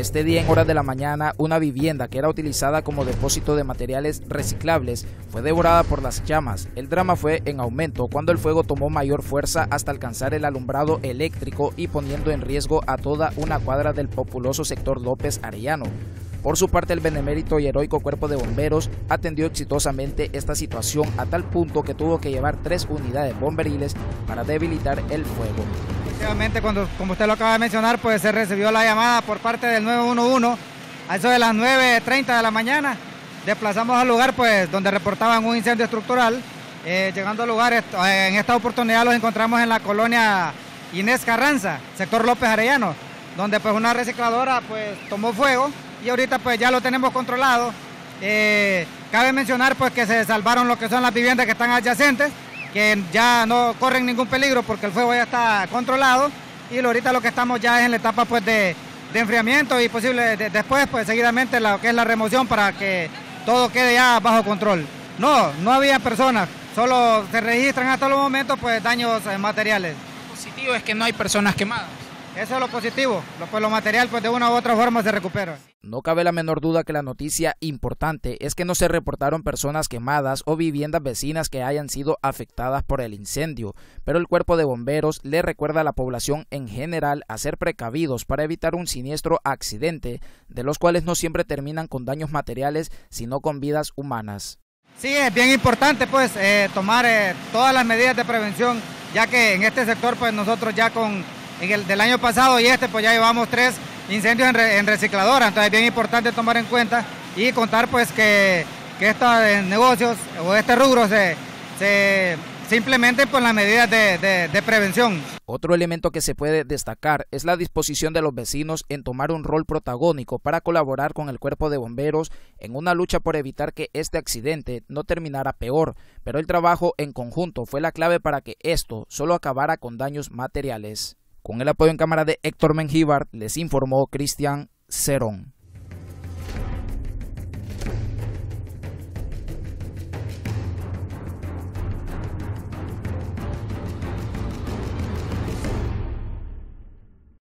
Este día, en horas de la mañana, una vivienda que era utilizada como depósito de materiales reciclables fue devorada por las llamas. El drama fue en aumento cuando el fuego tomó mayor fuerza hasta alcanzar el alumbrado eléctrico y poniendo en riesgo a toda una cuadra del populoso sector López Arellano. Por su parte, el benemérito y heroico Cuerpo de Bomberos atendió exitosamente esta situación a tal punto que tuvo que llevar 3 unidades bomberiles para debilitar el fuego. Efectivamente, como usted lo acaba de mencionar, pues se recibió la llamada por parte del 911 a eso de las 9:30 de la mañana. Desplazamos al lugar pues donde reportaban un incendio estructural. Llegando al lugar, en esta oportunidad los encontramos en la colonia Inés Carranza, sector López Arellano, donde pues una recicladora pues tomó fuego y ahorita pues ya lo tenemos controlado. Cabe mencionar pues que se salvaron lo que son las viviendas que están adyacentes, que ya no corren ningún peligro porque el fuego ya está controlado, y ahorita lo que estamos ya es en la etapa pues de enfriamiento y posible después pues seguidamente lo que es la remoción para que todo quede ya bajo control. No había personas, solo se registran hasta los momentos pues daños materiales. Lo positivo es que no hay personas quemadas. Eso es lo positivo, lo material pues de una u otra forma se recupera. No cabe la menor duda que la noticia importante es que no se reportaron personas quemadas o viviendas vecinas que hayan sido afectadas por el incendio, pero el Cuerpo de Bomberos le recuerda a la población en general a ser precavidos para evitar un siniestro accidente, de los cuales no siempre terminan con daños materiales, sino con vidas humanas. Sí, es bien importante pues tomar todas las medidas de prevención, ya que en este sector pues nosotros ya del año pasado y pues ya llevamos 3 incendios en recicladora, entonces es bien importante tomar en cuenta y contar pues que estos negocios o este rubro se implementen por las medidas de prevención. Otro elemento que se puede destacar es la disposición de los vecinos en tomar un rol protagónico para colaborar con el Cuerpo de Bomberos en una lucha por evitar que este accidente no terminara peor, pero el trabajo en conjunto fue la clave para que esto solo acabara con daños materiales. Con el apoyo en cámara de Héctor Mengíbar, les informó Cristian Cerón.